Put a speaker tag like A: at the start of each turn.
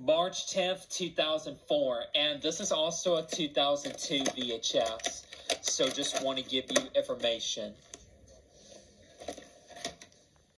A: March 10th, 2004, and this is also a 2002 VHS, so just want to give you information.